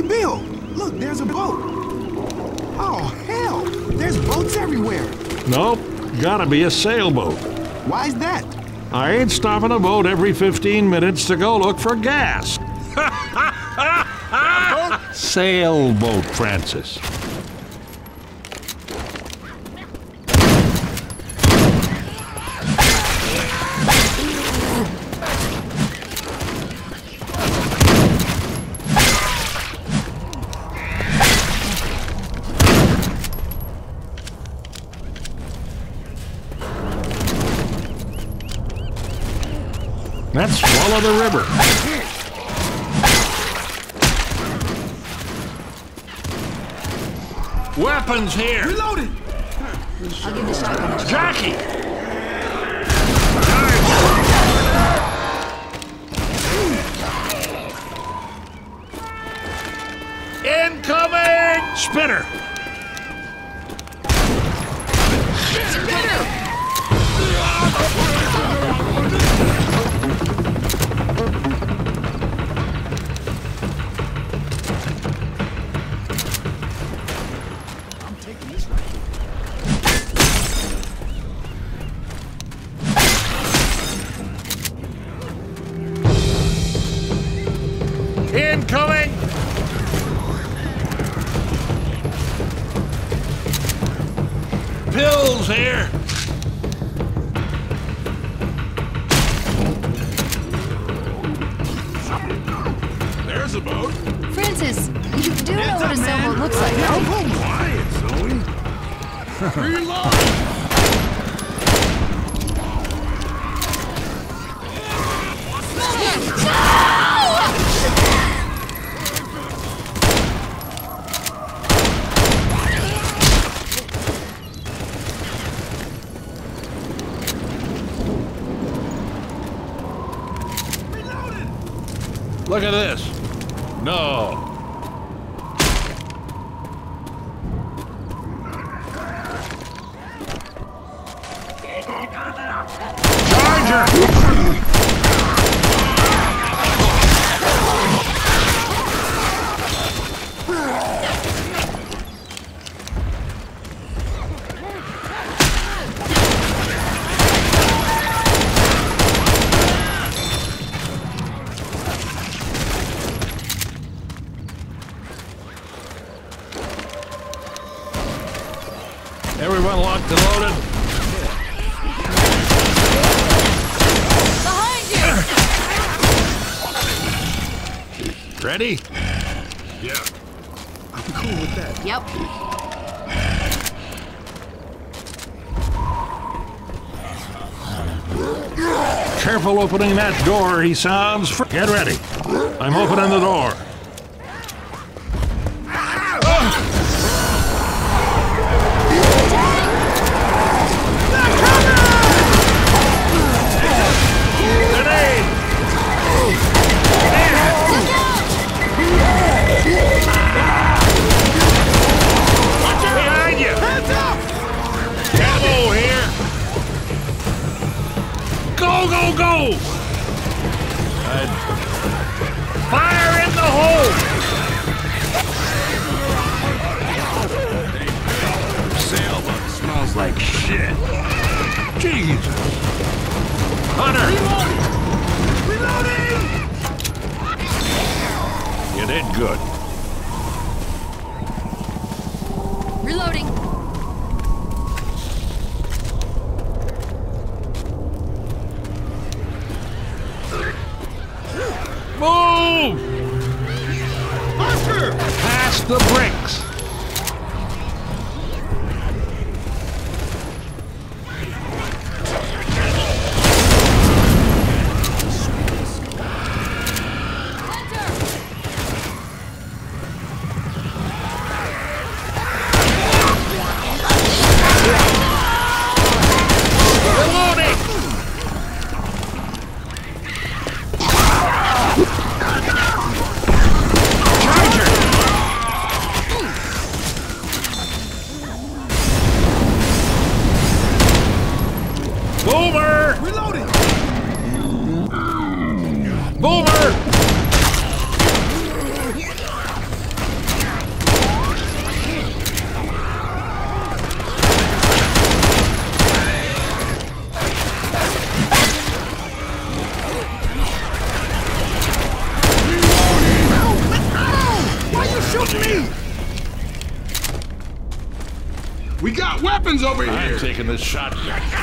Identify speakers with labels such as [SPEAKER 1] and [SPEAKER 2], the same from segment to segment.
[SPEAKER 1] Hey, Bill, look, there's a boat. Oh, hell, there's boats everywhere.
[SPEAKER 2] Nope, gotta be a sailboat.
[SPEAKER 1] Why's that?
[SPEAKER 2] I ain't stopping a boat every 15 minutes to go look for gas. Sailboat, Francis. Let's follow the river. Weapons here.
[SPEAKER 1] Reloading.
[SPEAKER 3] I'll give the shotgun a shot.
[SPEAKER 2] Jackie! Incoming! Spinner! Incoming! Pills here! There's a boat.
[SPEAKER 3] Francis, you do know what a sailboat looks like, right?
[SPEAKER 1] Quiet, Zoe. Reload.
[SPEAKER 2] Look at this. No. Charger! Everyone locked and loaded?
[SPEAKER 3] Behind you!
[SPEAKER 2] Ready?
[SPEAKER 1] Yeah. I'm cool with that.
[SPEAKER 3] Yep.
[SPEAKER 2] Careful opening that door, he sounds. Get ready. I'm opening the door. Go! Fire in the hole! Sailboat smells like shit. Jesus! Hunter!
[SPEAKER 1] Reloading!
[SPEAKER 2] You did good.
[SPEAKER 3] Reloading.
[SPEAKER 2] Move!
[SPEAKER 1] Oscar!
[SPEAKER 2] Past the bricks. Boomer!
[SPEAKER 1] Reloading!
[SPEAKER 2] Boomer!
[SPEAKER 4] weapons over here!
[SPEAKER 2] I'm taking this shot.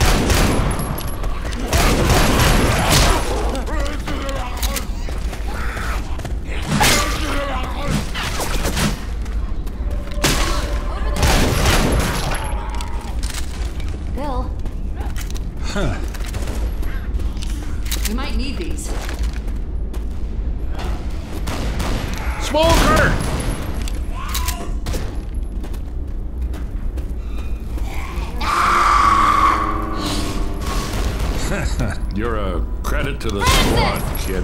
[SPEAKER 3] Bill.
[SPEAKER 2] Huh.
[SPEAKER 3] You might need these.
[SPEAKER 2] Smoker! You're a credit to the squad, kid.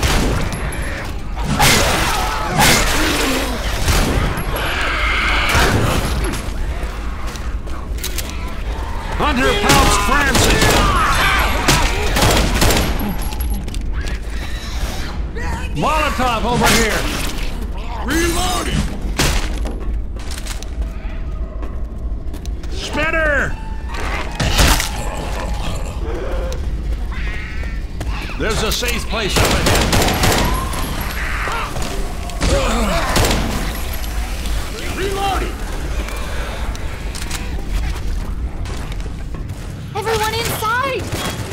[SPEAKER 2] Hunter Pouch Francis! Molotov over here!
[SPEAKER 4] Reloading!
[SPEAKER 2] Spitter! There's a safe place up ahead.
[SPEAKER 4] Reloading!
[SPEAKER 3] Everyone inside!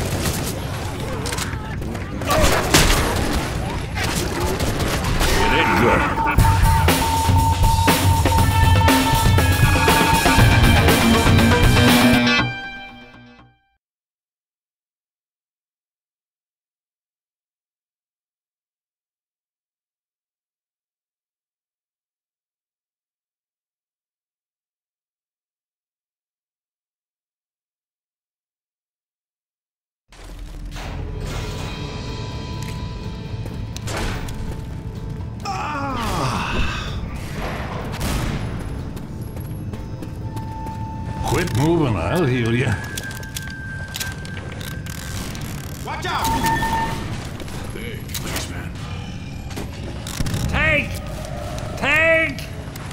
[SPEAKER 2] It ain't good. Quit moving, I'll heal you.
[SPEAKER 1] Watch out!
[SPEAKER 4] Hey, thanks, man.
[SPEAKER 2] Tank! Tank!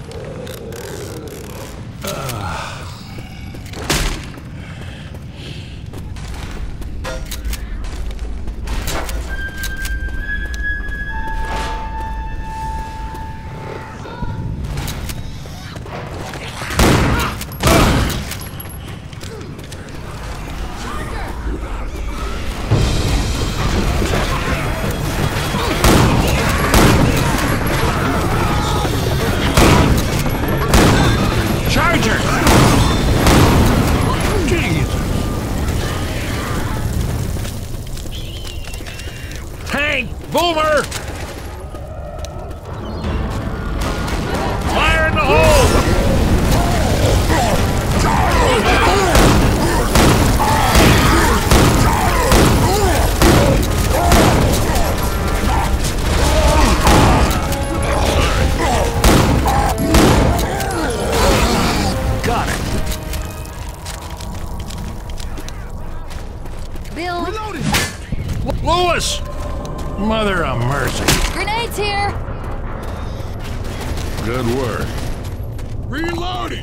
[SPEAKER 2] Charger! Jeez! Tank! Boomer! Fire in the hole! Got it.
[SPEAKER 3] Bill,
[SPEAKER 1] Reloading!
[SPEAKER 2] Lewis! Mother of mercy.
[SPEAKER 3] grenades here!
[SPEAKER 2] Good work.
[SPEAKER 4] Reloading!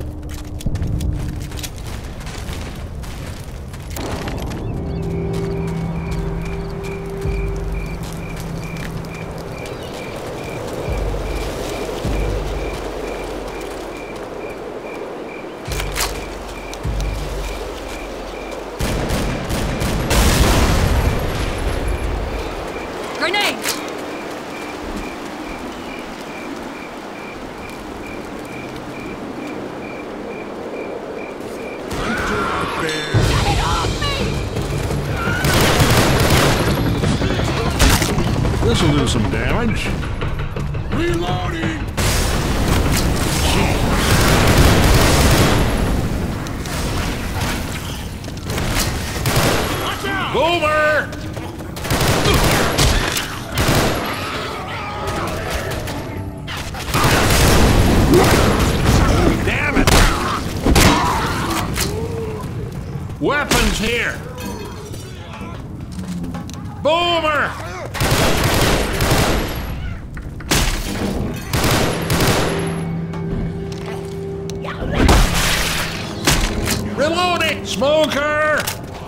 [SPEAKER 3] Grenades!
[SPEAKER 2] This'll do some damage.
[SPEAKER 4] Reloading!
[SPEAKER 2] Boomer! Damn it! Weapons here! Boomer! Reloading! Smoker!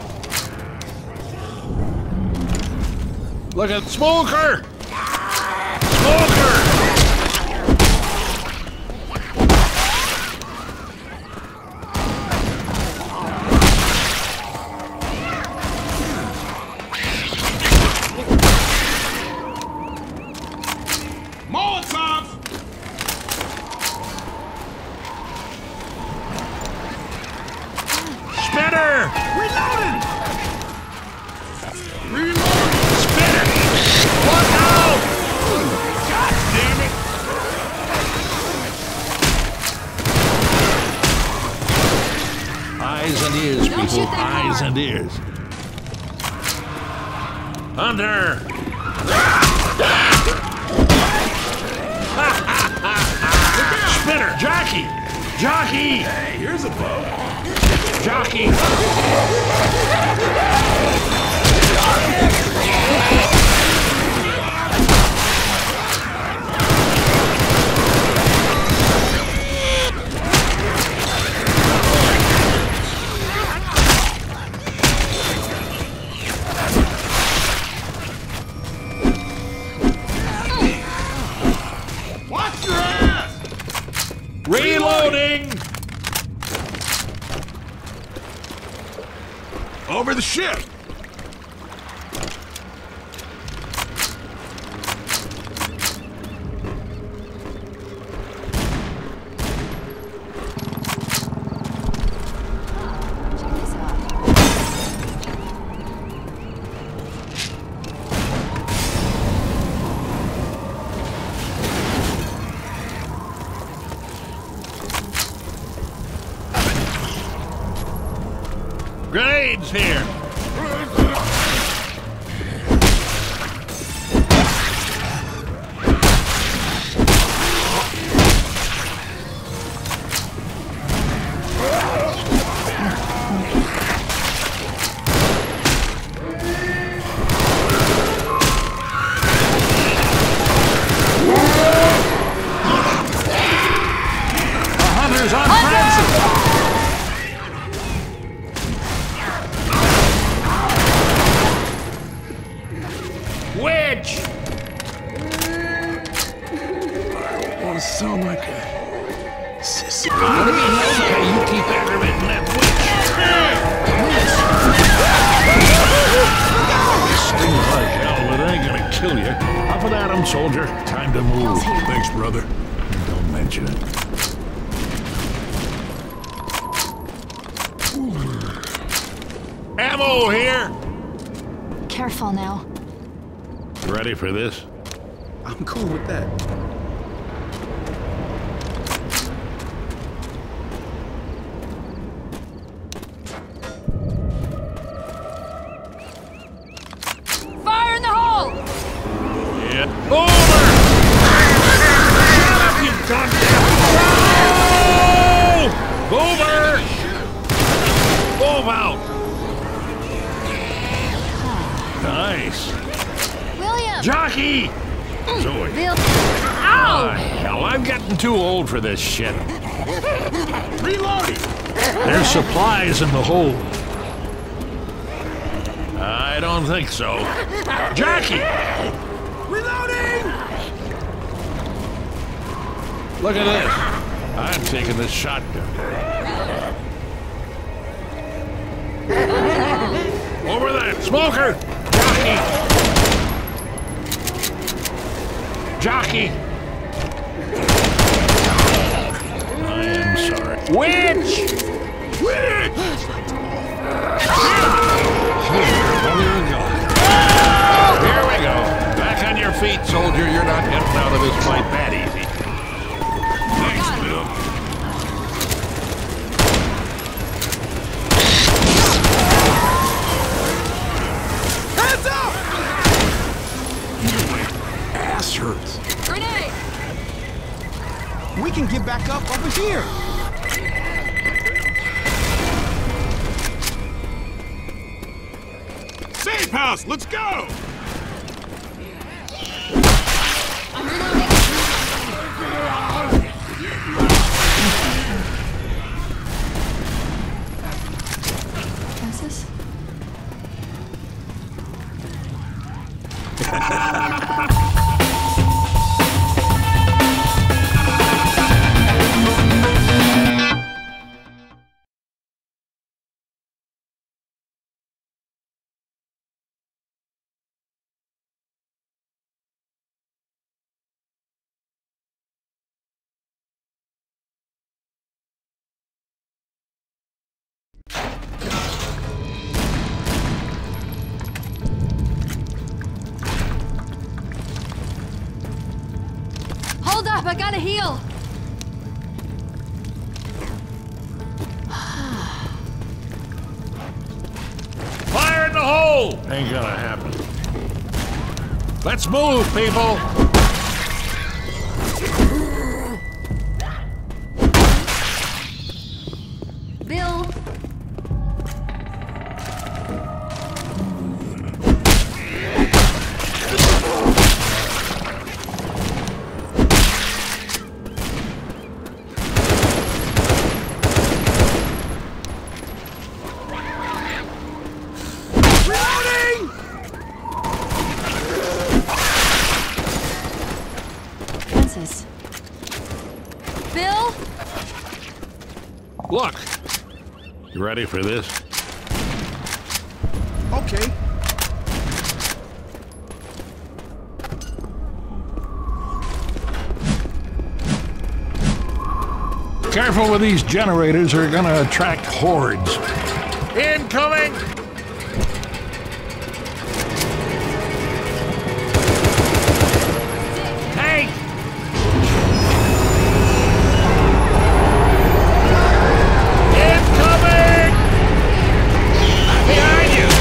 [SPEAKER 2] Look at Smoker! Smoker! ideas. Hunter! Spinner! Jockey! Jockey!
[SPEAKER 4] Hey, here's a boat.
[SPEAKER 2] Jockey!
[SPEAKER 4] Watch your ass!
[SPEAKER 2] Reloading!
[SPEAKER 4] Over the ship!
[SPEAKER 3] Check this out.
[SPEAKER 2] Grenades here! The hunter's on Francis! Wedge!
[SPEAKER 4] I want to sound like a sissy.
[SPEAKER 2] What do you mean? Okay, you keep aggravating that witch. Stings like hell, but it ain't gonna kill you. Up and at 'em, soldier. Time to move.
[SPEAKER 4] Thanks, brother.
[SPEAKER 2] Don't mention it. Ammo here!
[SPEAKER 3] Careful now.
[SPEAKER 2] Ready for this?
[SPEAKER 1] I'm cool with that.
[SPEAKER 3] Fire in the hole!
[SPEAKER 2] Yeah. Over! Shut up, you goddamn... No! Over! Move out! Nice.
[SPEAKER 3] William!
[SPEAKER 2] Jockey! Zoe.
[SPEAKER 3] Bill.
[SPEAKER 2] Ah, hell, I'm getting too old for this shit.
[SPEAKER 4] Reloading!
[SPEAKER 2] There's supplies in the hold. I don't think so. Jockey!
[SPEAKER 4] Reloading!
[SPEAKER 2] Look at this. I'm taking this shotgun. Over there, smoker! Jockey! I am sorry. Witch!
[SPEAKER 4] Witch!
[SPEAKER 2] Here we go. Back on your feet, soldier. You're not getting out of this fight that easy.
[SPEAKER 4] Thanks, Bill.
[SPEAKER 1] Hands up!
[SPEAKER 4] Ass hurts.
[SPEAKER 3] Grenade!
[SPEAKER 1] We can get back up over here.
[SPEAKER 4] Safe house, let's go!
[SPEAKER 3] I'm reloading. Francis? Hold up, I gotta heal.
[SPEAKER 2] No! Ain't gonna happen. Let's move, people!
[SPEAKER 3] Bill! Francis. Bill?
[SPEAKER 2] Look! You ready for this?
[SPEAKER 1] Okay.
[SPEAKER 2] Careful with these generators, they're gonna attract hordes. Incoming! Tank! Incoming! Behind you!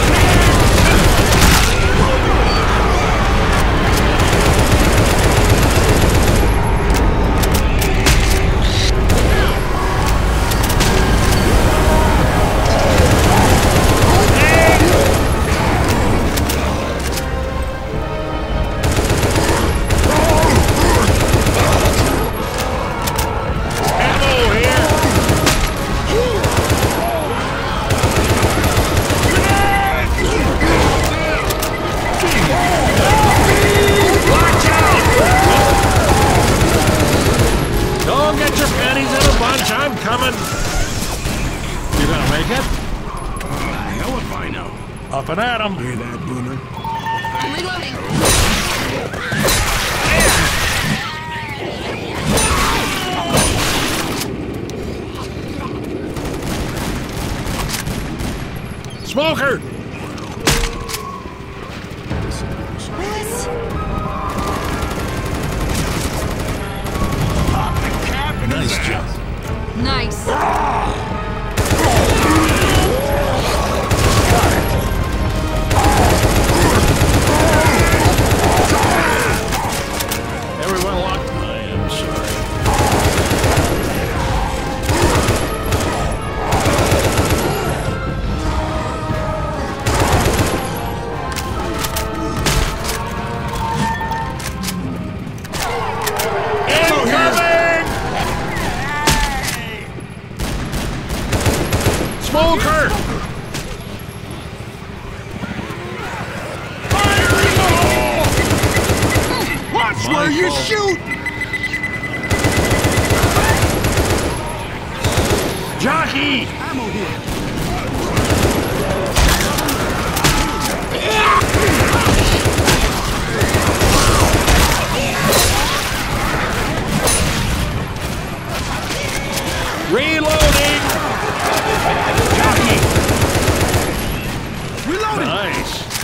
[SPEAKER 2] I'm coming! You gonna make it?
[SPEAKER 4] Hell if I know.
[SPEAKER 2] Up and at 'em.
[SPEAKER 4] Hear that, Boomer?
[SPEAKER 3] I'm reloading.
[SPEAKER 2] Smoker!
[SPEAKER 3] Willis?
[SPEAKER 2] Nice job.
[SPEAKER 3] Nice.
[SPEAKER 2] Everyone lock. I am sorry. Incoming! Smoker!
[SPEAKER 1] Fire in the hole! Watch where you shoot!
[SPEAKER 2] Jockey!
[SPEAKER 1] Ammo here.
[SPEAKER 2] Reloading! Jockey!
[SPEAKER 1] Reloading!
[SPEAKER 2] Nice.